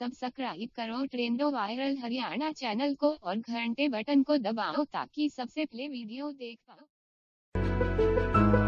Subscribe करो ट्रेंडो viral Haryana channel को और घंटे बटन को दबाओ ताकि सबसे पहले वीडियो देख पाओ।